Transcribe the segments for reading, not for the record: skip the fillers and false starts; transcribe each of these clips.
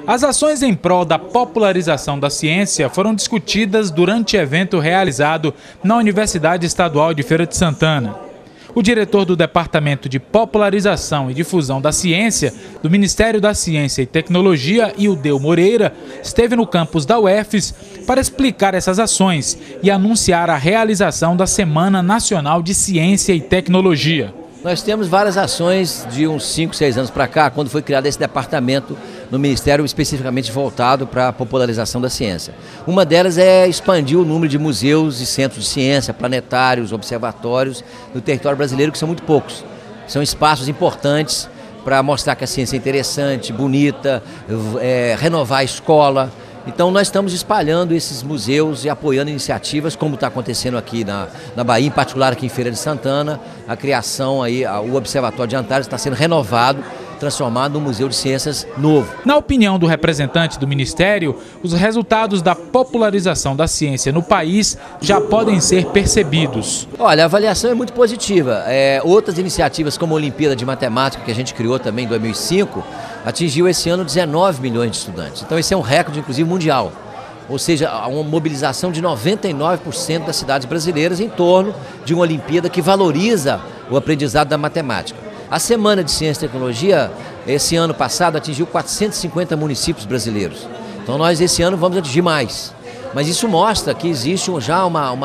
As ações em prol da popularização da ciência foram discutidas durante evento realizado na Universidade Estadual de Feira de Santana. O diretor do Departamento de Popularização e Difusão da Ciência do Ministério da Ciência e Tecnologia, Ildeu Moreira, esteve no campus da UFES para explicar essas ações e anunciar a realização da Semana Nacional de Ciência e Tecnologia. Nós temos várias ações de uns 5, 6 anos para cá, quando foi criado esse departamento no Ministério especificamente voltado para a popularização da ciência. Uma delas é expandir o número de museus e centros de ciência, planetários, observatórios no território brasileiro, que são muito poucos. São espaços importantes para mostrar que a ciência é interessante, bonita, renovar a escola. Então nós estamos espalhando esses museus e apoiando iniciativas, como está acontecendo aqui na Bahia, em particular aqui em Feira de Santana. A criação aí, o Observatório de Antares está sendo renovado, transformado num museu de ciências novo. Na opinião do representante do Ministério, os resultados da popularização da ciência no país já podem ser percebidos. Olha, a avaliação é muito positiva. Outras iniciativas como a Olimpíada de Matemática, que a gente criou também em 2005, atingiu esse ano 19 milhões de estudantes. Então esse é um recorde, inclusive, mundial. Ou seja, uma mobilização de 99% das cidades brasileiras em torno de uma Olimpíada que valoriza o aprendizado da matemática. A Semana de Ciência e Tecnologia, esse ano passado, atingiu 450 municípios brasileiros. Então nós, esse ano, vamos atingir mais. Mas isso mostra que existe já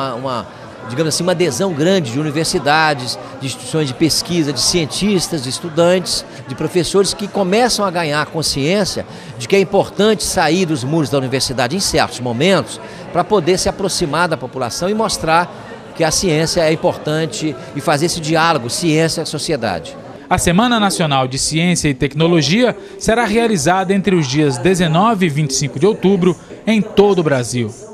digamos assim, uma adesão grande de universidades, de instituições de pesquisa, de cientistas, de estudantes, de professores que começam a ganhar consciência de que é importante sair dos muros da universidade em certos momentos para poder se aproximar da população e mostrar que a ciência é importante e fazer esse diálogo ciência-sociedade. A Semana Nacional de Ciência e Tecnologia será realizada entre os dias 19 e 25 de outubro em todo o Brasil.